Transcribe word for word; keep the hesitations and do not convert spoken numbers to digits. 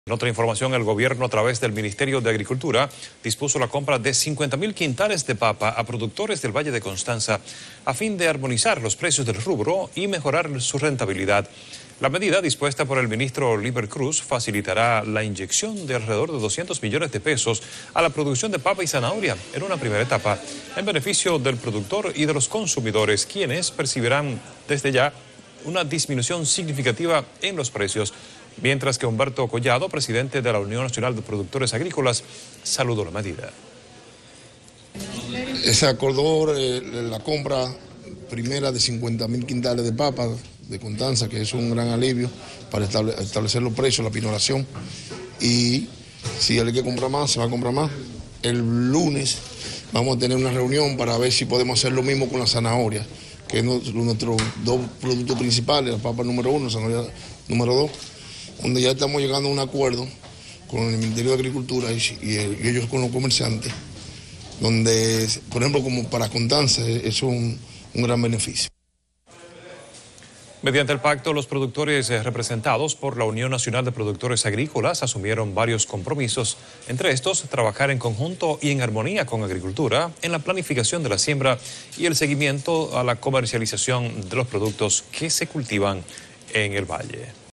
En otra información, el gobierno, a través del Ministerio de Agricultura, dispuso la compra de cincuenta mil quintales de papa a productores del Valle de Constanza a fin de armonizar los precios del rubro y mejorar su rentabilidad. La medida, dispuesta por el ministro Liber Cruz, facilitará la inyección de alrededor de doscientos millones de pesos a la producción de papa y zanahoria en una primera etapa, en beneficio del productor y de los consumidores, quienes percibirán desde ya una disminución significativa en los precios. Mientras que Humberto Collado, presidente de la Unión Nacional de Productores Agrícolas, saludó la medida. Se acordó eh, la compra primera de cincuenta mil quintales de papas de Constanza, que es un gran alivio para estable, establecer los precios, la pinoración. Y si hay que comprar más, se va a comprar más. El lunes vamos a tener una reunión para ver si podemos hacer lo mismo con la zanahoria, que es nuestros dos productos principales, la papa número uno, la zanahoria número dos, donde ya estamos llegando a un acuerdo con el Ministerio de Agricultura y, y, y ellos con los comerciantes, donde, por ejemplo, como para Constanza, es un, un gran beneficio. Mediante el pacto, los productores representados por la Unión Nacional de Productores Agrícolas asumieron varios compromisos, entre estos, trabajar en conjunto y en armonía con Agricultura en la planificación de la siembra y el seguimiento a la comercialización de los productos que se cultivan en el valle.